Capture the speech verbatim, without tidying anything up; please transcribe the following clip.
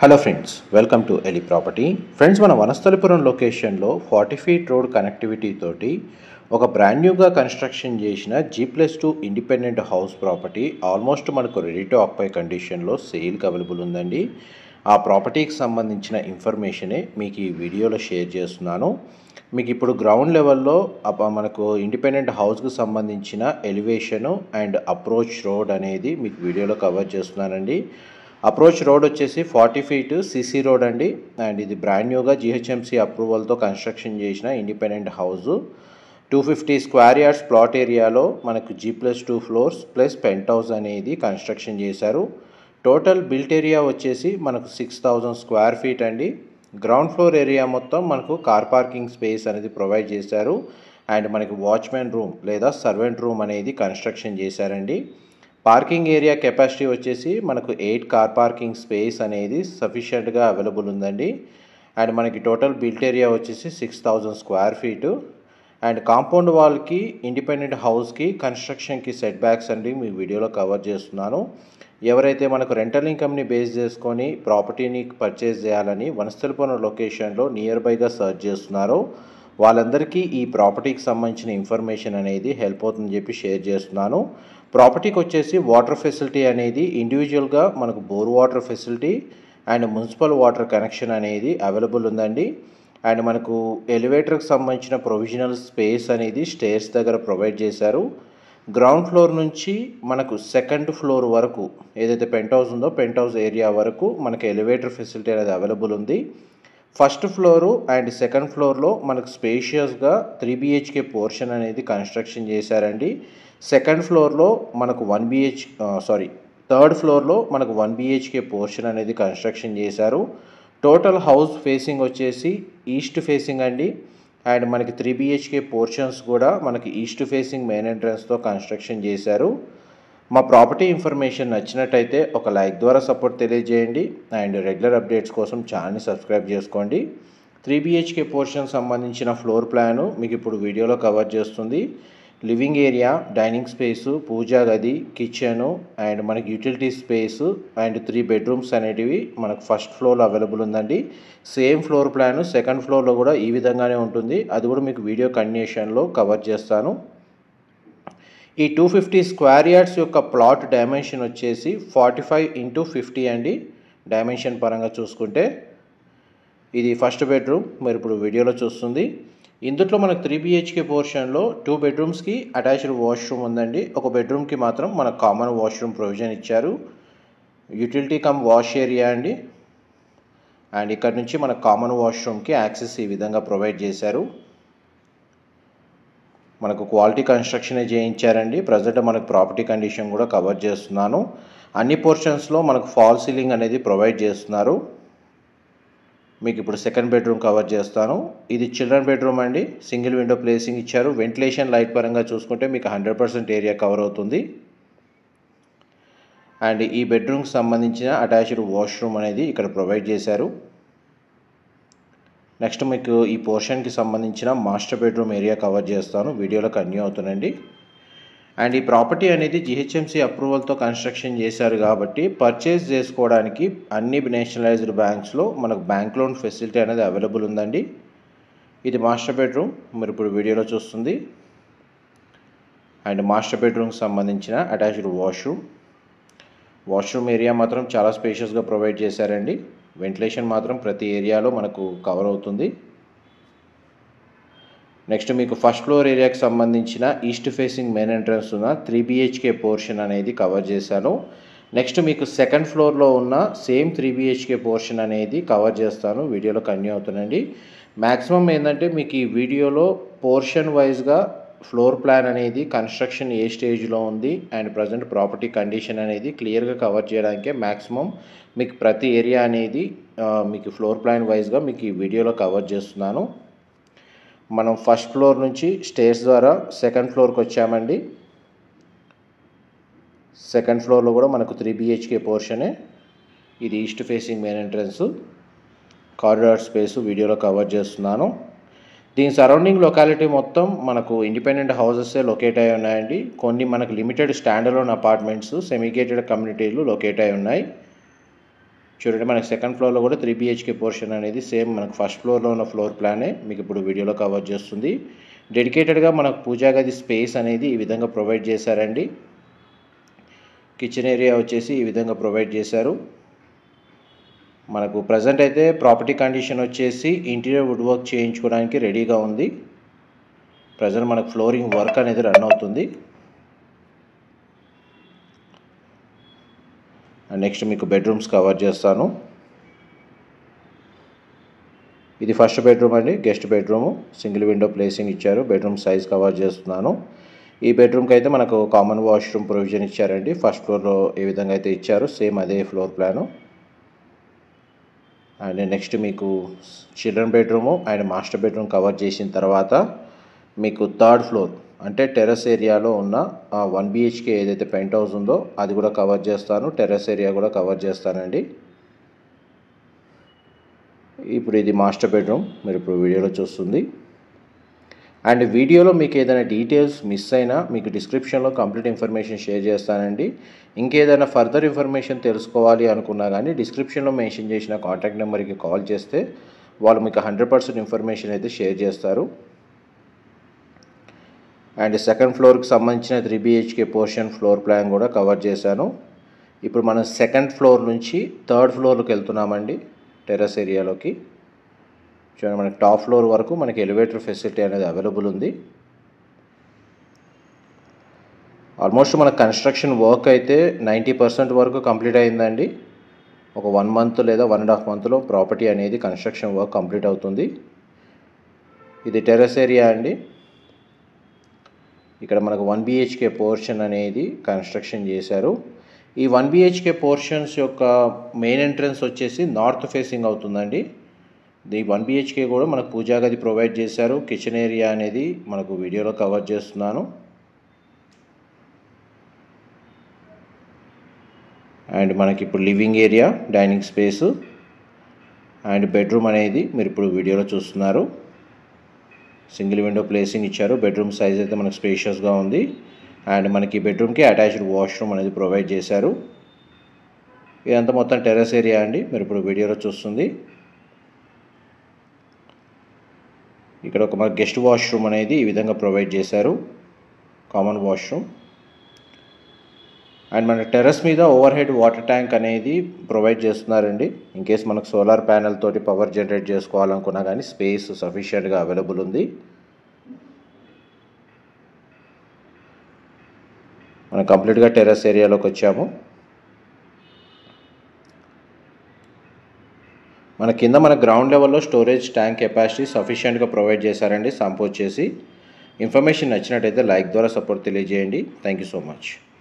Hello friends, welcome to Eli property. Friends, మన వనస్థలిపురం లొకేషన్లో forty feet road connectivity తోటి ఒక బ్రాండ్ న్యూగా కన్స్ట్రక్షన్ చేసిన G plus two independent house property almost మనకు రెడీ టు ఆక్యుపై కండిషన్లో సేల్కి అవైలబుల్ ఉందండి. ఆ ప్రాపర్టీకి సంబంధించిన ఇన్ఫర్మేషనే మీకు ఈ వీడియోలో షేర్ చేస్తున్నాను. మీకు ఇప్పుడు గ్రౌండ్ లెవెల్లో మనకు ఇండిపెండెంట్ హౌస్కి సంబంధించిన ఎలివేషను అండ్ అప్రోచ్ రోడ్ అనేది మీకు వీడియోలో కవర్ చేస్తున్నానండి. అప్రోచ్ రోడ్ వచ్చేసి ఫార్టీ ఫీట్ సీసీ రోడ్ అండి. అండ్ ఇది బ్రాండ్ న్యూగా జిహెచ్ఎంసీ అప్రూవల్తో కన్స్ట్రక్షన్ చేసిన independent house. Two fifty square yards plot ఏరియాలో మనకు G plus two floors plus penthouse అనేది కన్స్ట్రక్షన్ చేశారు. టోటల్ బిల్ట్ ఏరియా వచ్చేసి మనకు సిక్స్ థౌజండ్ స్క్వేర్ ఫీట్ అండి. గ్రౌండ్ ఫ్లోర్ ఏరియా మొత్తం మనకు కార్ పార్కింగ్ స్పేస్ అనేది ప్రొవైడ్ చేశారు. అండ్ మనకి వాచ్మెన్ రూమ్ లేదా సర్వెంట్ రూమ్ అనేది కన్స్ట్రక్షన్ చేశారండి. పార్కింగ్ ఏరియా కెపాసిటీ వచ్చేసి మనకు ఎయిట్ కార్ పార్కింగ్ స్పేస్ అనేది సఫిషియెంట్గా అవైలబుల్ ఉందండి. అండ్ మనకి టోటల్ బిల్ట్ ఏరియా వచ్చేసి six thousand square feet. And compound వాల్కి ఇండిపెండెంట్ హౌస్కి కన్స్ట్రక్షన్కి సెట్ బ్యాక్స్ అండి మీ వీడియోలో కవర్ చేస్తున్నాను. ఎవరైతే మనకు రెంటల్ ఇన్కమ్ని బేస్ చేసుకొని ప్రాపర్టీని పర్చేస్ చేయాలని వనస్థలిపురం లొకేషన్లో నియర్ బైగా సర్చ్ చేస్తున్నారో వాళ్ళందరికీ ఈ ప్రాపర్టీకి సంబంధించిన ఇన్ఫర్మేషన్ అనేది హెల్ప్ అవుతుందని చెప్పి షేర్ చేస్తున్నాను. ప్రాపర్టీకి వచ్చేసి వాటర్ ఫెసిలిటీ అనేది ఇండివిజువల్గా మనకు bore water facility and municipal water connection అనేది అవైలబుల్ ఉందండి. అండ్ మనకు ఎలివేటర్కి సంబంధించిన ప్రొవిజనల్ స్పేస్ అనేది స్టేర్స్ దగ్గర ప్రొవైడ్ చేశారు. గ్రౌండ్ ఫ్లోర్ నుంచి మనకు సెకండ్ ఫ్లోర్ వరకు ఏదైతే పెంట్ హౌస్ ఉందో పెంట్ హౌస్ ఏరియా వరకు మనకు ఎలివేటర్ ఫెసిలిటీ అనేది అవైలబుల్ ఉంది. ఫస్ట్ ఫ్లోరు అండ్ సెకండ్ ఫ్లోర్లో మనకు స్పేషియస్గా త్రీ బిహెచ్కే పోర్షన్ అనేది కన్స్ట్రక్షన్ చేశారండి. సెకండ్ ఫ్లోర్లో మనకు వన్ బిహెచ్ సారీ థర్డ్ ఫ్లోర్లో మనకు వన్ బిహెచ్కే పోర్షన్ అనేది కన్స్ట్రక్షన్ చేశారు. టోటల్ హౌస్ ఫేసింగ్ వచ్చేసి ఈస్ట్ ఫేసింగ్ అండి. అండ్ మనకి త్రీ బిహెచ్కే పోర్షన్స్ కూడా మనకి ఈస్ట్ ఫేసింగ్ మెయిన్ ఎంట్రన్స్తో కన్స్ట్రక్షన్ చేశారు. మా ప్రాపర్టీ ఇన్ఫర్మేషన్ నచ్చినట్టయితే ఒక లైక్ ద్వారా సపోర్ట్ తెలియజేయండి. అండ్ రెగ్యులర్ అప్డేట్స్ కోసం ఛానల్ని సబ్స్క్రైబ్ చేసుకోండి. త్రీ బిహెచ్కే పోర్షన్ సంబంధించిన ఫ్లోర్ ప్లాను మీకు ఇప్పుడు వీడియోలో కవర్ చేస్తుంది. లివింగ్ ఏరియా, డైనింగ్ స్పేసు, పూజా గది, కిచెను అండ్ మనకి utility space and three bedrooms అనేటివి మనకు ఫస్ట్ ఫ్లోర్లో అవైలబుల్ ఉందండి. సేమ్ ఫ్లోర్ ప్లాను సెకండ్ ఫ్లోర్లో కూడా ఈ విధంగానే ఉంటుంది. అది కూడా మీకు వీడియో కంటిన్యూషన్లో కవర్ చేస్తాను. ఈ టూ ఫిఫ్టీ స్క్వేర్ యార్డ్స్ యొక్క ప్లాట్ డైమెన్షన్ వచ్చేసి ఫార్టీ ఫైవ్ ఇంటూ ఫిఫ్టీ అండి. డైమెన్షన్ పరంగా చూసుకుంటే ఇది ఫస్ట్ బెడ్రూమ్ మీరు ఇప్పుడు వీడియోలో చూస్తుంది. ఇందులో మనకు త్రీ బిహెచ్కే పోర్షన్లో టూ బెడ్రూమ్స్కి అటాచ్డ్ వాష్రూమ్ ఉందండి. ఒక బెడ్రూమ్కి మాత్రం మనకు కామన్ వాష్రూమ్ ప్రొవిజన్ ఇచ్చారు. యూటిలిటీ కమ్ వాష్ ఏరియా అండి. అండ్ ఇక్కడ నుంచి మనకు కామన్ వాష్రూమ్కి యాక్సెస్ ఈ విధంగా ప్రొవైడ్ చేశారు. మనకు క్వాలిటీ కన్స్ట్రక్షనే చేయించారండి. ప్రజెంట్ మనకు ప్రాపర్టీ కండిషన్ కూడా కవర్ చేస్తున్నాను. అన్ని పోర్షన్స్లో మనకు ఫాల్ సీలింగ్ అనేది ప్రొవైడ్ చేస్తున్నారు. మీకు ఇప్పుడు సెకండ్ బెడ్రూమ్ కవర్ చేస్తాను. ఇది చిల్డ్రన్ బెడ్రూమ్ అండి. సింగిల్ విండో ప్లేసింగ్ ఇచ్చారు. వెంటిలేషన్ లైట్ పరంగా చూసుకుంటే మీకు హండ్రెడ్ పర్సెంట్ ఏరియా కవర్ అవుతుంది. అండ్ ఈ బెడ్రూమ్కి సంబంధించిన అటాచ్డ్ వాష్రూమ్ అనేది ఇక్కడ ప్రొవైడ్ చేశారు. నెక్స్ట్ మీకు ఈ పోర్షన్కి సంబంధించిన మాస్టర్ బెడ్రూమ్ ఏరియా కవర్ చేస్తాను. వీడియోలో కంటిన్యూ అవుతుందండి. అండ్ ఈ ప్రాపర్టీ అనేది జిహెచ్ఎంసీ అప్రూవల్తో కన్స్ట్రక్షన్ చేశారు కాబట్టి పర్చేస్ చేసుకోవడానికి అన్ని నేషనలైజ్డ్ బ్యాంక్స్లో మనకు బ్యాంక్ లోన్ ఫెసిలిటీ అనేది అవైలబుల్ ఉందండి. ఇది మాస్టర్ బెడ్రూమ్ మీరు ఇప్పుడు వీడియోలో చూస్తుంది. అండ్ మాస్టర్ బెడ్రూమ్కి సంబంధించిన అటాచ్డ్ వాష్రూమ్ వాష్రూమ్ ఏరియా మాత్రం చాలా స్పేషియస్గా ప్రొవైడ్ చేశారండి. వెంటిలేషన్ మాత్రం ప్రతి ఏరియాలో మనకు కవర్ అవుతుంది. నెక్స్ట్ మీకు ఫస్ట్ ఫ్లోర్ ఏరియాకి సంబంధించిన ఈస్ట్ ఫేసింగ్ మెయిన్ ఎంట్రన్స్ ఉన్న త్రీ బిహెచ్కే పోర్షన్ అనేది కవర్ చేశాను. నెక్స్ట్ మీకు సెకండ్ ఫ్లోర్లో ఉన్న సేమ్ త్రీ బిహెచ్కే పోర్షన్ అనేది కవర్ చేస్తాను. వీడియోలో కంటిన్యూ అవుతుందండి. మ్యాక్సిమం ఏంటంటే మీకు ఈ వీడియోలో పోర్షన్ వైజ్గా ఫ్లోర్ ప్లాన్ అనేది కన్స్ట్రక్షన్ ఏ స్టేజ్లో ఉంది అండ్ ప్రజెంట్ ప్రాపర్టీ కండిషన్ అనేది క్లియర్గా కవర్ చేయడానికే మ్యాక్సిమం మీకు ప్రతి ఏరియా అనేది మీకు ఫ్లోర్ ప్లాన్ వైజ్గా మీకు ఈ వీడియోలో కవర్ చేస్తున్నాను. మనం ఫస్ట్ ఫ్లోర్ నుంచి స్టేర్స్ ద్వారా సెకండ్ ఫ్లోర్కి వచ్చామండి. సెకండ్ ఫ్లోర్లో కూడా మనకు త్రీ బిహెచ్కే పోర్షనే. ఇది east facing main entrance corridor space వీడియోలో కవర్ చేస్తున్నాను. దీని సరౌండింగ్ లొకాలిటీ మొత్తం మనకు ఇండిపెండెంట్ హౌసెసే లొకేట్ అయి ఉన్నాయండి. కొన్ని మనకు limited stand alone apartments semi gated కమ్యూనిటీలు లొకేట్ అయి ఉన్నాయి. చూడండి మనకి సెకండ్ ఫ్లోర్లో కూడా త్రీ బిహెచ్కే పోర్షన్ అనేది సేమ్ మనకు ఫస్ట్ ఫ్లోర్లో ఉన్న ఫ్లోర్ ప్లానే మీకు ఇప్పుడు వీడియోలో కవర్ చేస్తుంది. డెడికేటెడ్గా మనకు పూజా గది స్పేస్ అనేది ఈ విధంగా ప్రొవైడ్ చేశారండి. కిచెన్ ఏరియా వచ్చేసి ఈ విధంగా ప్రొవైడ్ చేశారు. మనకు ప్రజెంట్ అయితే ప్రాపర్టీ కండిషన్ వచ్చేసి ఇంటీరియర్ వుడ్ వర్క్ చేయించుకోవడానికి రెడీగా ఉంది. ప్రజెంట్ మనకు ఫ్లోరింగ్ వర్క్ అనేది రన్ అవుతుంది. నెక్స్ట్ మీకు బెడ్రూమ్స్ కవర్ చేస్తాను. ఇది ఫస్ట్ బెడ్రూమ్ అండి, guest bedroom. Single window placing ఇచ్చారు. బెడ్రూమ్ సైజ్ కవర్ చేస్తున్నాను. ఈ బెడ్రూమ్కి అయితే మనకు కామన్ వాష్రూమ్ ప్రొవిజన్ ఇచ్చారండి. ఫస్ట్ ఫ్లోర్లో ఏ విధంగా అయితే ఇచ్చారో సేమ్ అదే ఫ్లోర్ ప్లాను. అండ్ నెక్స్ట్ మీకు children bedroom and master bedroom cover చేసిన తర్వాత మీకు థర్డ్ ఫ్లోర్ అంటే టెర్రస్ ఏరియాలో ఉన్న వన్ బిహెచ్కే ఏదైతే పెంట్ హౌస్ ఉందో అది కూడా కవర్ చేస్తాను. టెర్రస్ ఏరియా కూడా కవర్ చేస్తానండి. ఇప్పుడు ఇది మాస్టర్ బెడ్రూమ్ మీరు ఇప్పుడు వీడియోలో చూస్తుంది. అండ్ వీడియోలో మీకు ఏదైనా డీటెయిల్స్ మిస్ అయినా మీకు డిస్క్రిప్షన్లో కంప్లీట్ ఇన్ఫర్మేషన్ షేర్ చేస్తానండి. ఇంకేదైనా ఫర్దర్ ఇన్ఫర్మేషన్ తెలుసుకోవాలి అనుకున్నా కానీ డిస్క్రిప్షన్లో మెన్షన్ చేసిన కాంటాక్ట్ నెంబర్కి కాల్ చేస్తే వాళ్ళు మీకు హండ్రెడ్ పర్సెంట్ ఇన్ఫర్మేషన్ అయితే షేర్ చేస్తారు. అండ్ సెకండ్ ఫ్లోర్కి సంబంధించిన three BHK portion floor plan కూడా కవర్ చేశాను. ఇప్పుడు మనం సెకండ్ ఫ్లోర్ నుంచి థర్డ్ ఫ్లోర్కి వెళ్తున్నామండి, టెర్రస్ ఏరియాలోకి. చూడండి మనకి టాప్ ఫ్లోర్ వరకు మనకి ఎలివేటర్ ఫెసిలిటీ అనేది అవైలబుల్ ఉంది. ఆల్మోస్ట్ మన కన్స్ట్రక్షన్ వర్క్ అయితే నైంటీ పర్సెంట్ వరకు కంప్లీట్ అయిందండి. ఒక వన్ మంత్ లేదా వన్ అండ్ హాఫ్ మంత్లో ప్రాపర్టీ అనేది కన్స్ట్రక్షన్ వర్క్ కంప్లీట్ అవుతుంది. ఇది టెర్రస్ ఏరియా అండి. ఇక్కడ మనకు వన్ బిహెచ్కే పోర్షన్ అనేది కన్స్ట్రక్షన్ చేశారు. ఈ వన్ బిహెచ్కే పోర్షన్స్ యొక్క మెయిన్ ఎంట్రన్స్ వచ్చేసి నార్త్ ఫేసింగ్ అవుతుందండి. ఈ వన్ బిహెచ్కే కూడా మనకు పూజా గది ప్రొవైడ్ చేశారు. కిచెన్ ఏరియా అనేది మనకు వీడియోలో కవర్ చేస్తున్నాను. అండ్ మనకి ఇప్పుడు living area, dining space and bedroom అనేది మీరు ఇప్పుడు వీడియోలో చూస్తున్నారు. సింగిల్ విండో ప్లేసింగ్ ఇచ్చారు. బెడ్రూమ్ సైజ్ అయితే మనకు స్పేషియస్గా ఉంది. అండ్ మనకి బెడ్రూమ్కి అటాచ్డ్ వాష్రూమ్ అనేది ప్రొవైడ్ చేశారు. ఇదంతా మొత్తం టెర్రస్ ఏరియా అండి మీరు ఇప్పుడు వీడియోలో చూస్తుంది. ఇక్కడ ఒక మన గెస్ట్ వాష్రూమ్ అనేది ఈ విధంగా ప్రొవైడ్ చేశారు, కామన్ వాష్రూమ్. అండ్ మన టెర్రస్ మీద ఓవర్ హెడ్ వాటర్ ట్యాంక్ అనేది ప్రొవైడ్ చేస్తున్నారండి. ఇన్ కేస్ మనకు సోలార్ ప్యానెల్ తోటి పవర్ జనరేట్ చేసుకోవాలనుకున్నా కానీ స్పేస్ సఫిషియెంట్గా అవైలబుల్ ఉంది. మనం కంప్లీట్గా టెర్రస్ ఏరియాలోకి వచ్చాము. మన కింద మన గ్రౌండ్ లెవెల్లో స్టోరేజ్ ట్యాంక్ కెపాసిటీ సఫిషియెంట్గా ప్రొవైడ్ చేశారండి. సంపోజ్ చేసి ఇన్ఫర్మేషన్ నచ్చినట్టయితే లైక్ ద్వారా సపోర్ట్ తెలియజేయండి. Thank you so much.